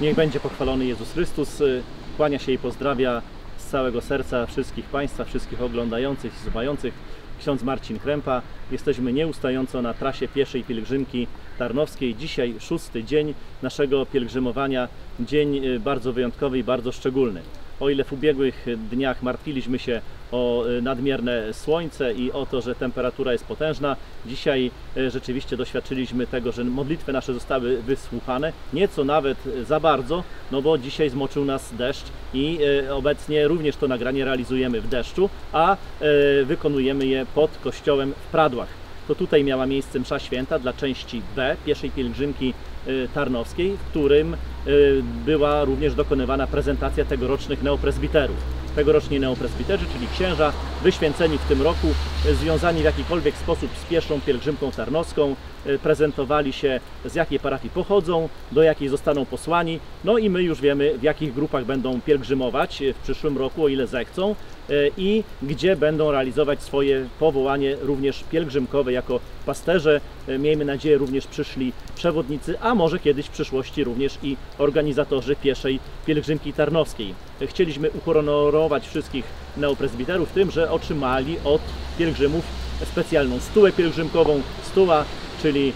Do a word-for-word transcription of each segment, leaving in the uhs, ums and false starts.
Niech będzie pochwalony Jezus Chrystus. Kłania się i pozdrawia z całego serca wszystkich Państwa, wszystkich oglądających i słuchających. Ksiądz Marcin Krępa. Jesteśmy nieustająco na trasie pieszej pielgrzymki tarnowskiej. Dzisiaj szósty dzień naszego pielgrzymowania. Dzień bardzo wyjątkowy i bardzo szczególny. O ile w ubiegłych dniach martwiliśmy się o nadmierne słońce i o to, że temperatura jest potężna, dzisiaj rzeczywiście doświadczyliśmy tego, że modlitwy nasze zostały wysłuchane, nieco nawet za bardzo, no bo dzisiaj zmoczył nas deszcz i obecnie również to nagranie realizujemy w deszczu, a wykonujemy je pod kościołem w Pradłach. To tutaj miała miejsce msza święta dla części B pieszej pielgrzymki tarnowskiej, w którym była również dokonywana prezentacja tegorocznych neopresbiterów. Tegoroczni neopresbiterzy, czyli księża wyświęceni w tym roku, związani w jakikolwiek sposób z pieszą pielgrzymką tarnowską, prezentowali się, z jakiej parafii pochodzą, do jakiej zostaną posłani. No i my już wiemy, w jakich grupach będą pielgrzymować w przyszłym roku, o ile zechcą, i gdzie będą realizować swoje powołanie również pielgrzymkowe jako pasterze. Miejmy nadzieję, również przyszli przewodnicy, a może kiedyś w przyszłości również i organizatorzy pieszej pielgrzymki tarnowskiej. Chcieliśmy uhonorować wszystkich neopresbiterów tym, że otrzymali od pielgrzymów specjalną stułę pielgrzymkową. Stuła, czyli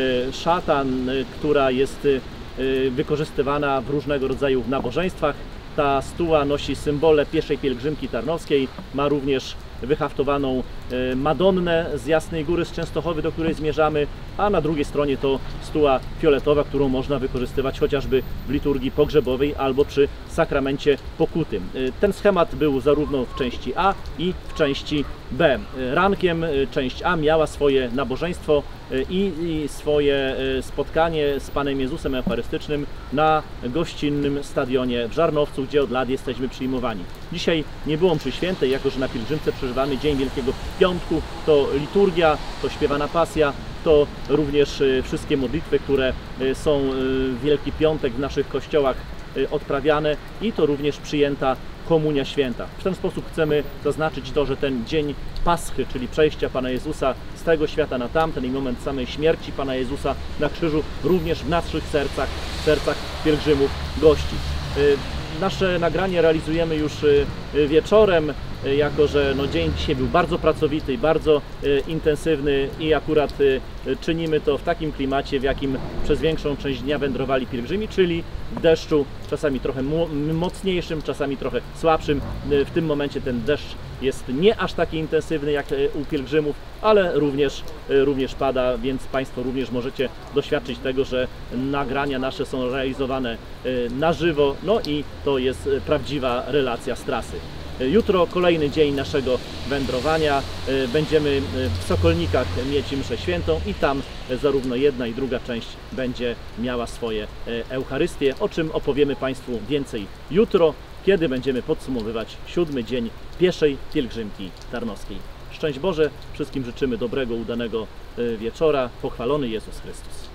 szata, która jest wykorzystywana w różnego rodzaju nabożeństwach. Ta stuła nosi symbole pieszej pielgrzymki tarnowskiej, ma również wyhaftowaną Madonnę z Jasnej Góry, z Częstochowy, do której zmierzamy, a na drugiej stronie to stuła fioletowa, którą można wykorzystywać chociażby w liturgii pogrzebowej albo przy sakramencie pokutym. Ten schemat był zarówno w części A i w części B. Rankiem część A miała swoje nabożeństwo i, i swoje spotkanie z Panem Jezusem Eucharystycznym na gościnnym stadionie w Żarnowcu, gdzie od lat jesteśmy przyjmowani. Dzisiaj nie było mszy świętej, jako że na pielgrzymce przeżywamy Dzień Wielkiego Piątku. To liturgia, to śpiewana pasja, to również wszystkie modlitwy, które są w Wielki Piątek w naszych kościołach odprawiane, i to również przyjęta Komunia Święta. W ten sposób chcemy zaznaczyć to, że ten dzień Paschy, czyli przejścia Pana Jezusa z tego świata na tamten i moment samej śmierci Pana Jezusa na krzyżu, również w naszych sercach, w sercach pielgrzymów gości. Nasze nagranie realizujemy już wieczorem, jako że no, dzień dzisiaj był bardzo pracowity i bardzo intensywny, i akurat czynimy to w takim klimacie, w jakim przez większą część dnia wędrowali pielgrzymi, czyli w deszczu, czasami trochę mocniejszym, czasami trochę słabszym. W tym momencie ten deszcz jest nie aż taki intensywny jak u pielgrzymów, ale również, również pada, więc Państwo również możecie doświadczyć tego, że nagrania nasze są realizowane na żywo, no i to jest prawdziwa relacja z trasy. Jutro kolejny dzień naszego wędrowania. Będziemy w Sokolnikach mieć mszę świętą i tam zarówno jedna i druga część będzie miała swoje Eucharystie, o czym opowiemy Państwu więcej jutro, kiedy będziemy podsumowywać siódmy dzień pieszej pielgrzymki tarnowskiej. Szczęść Boże, wszystkim życzymy dobrego, udanego wieczora. Pochwalony Jezus Chrystus.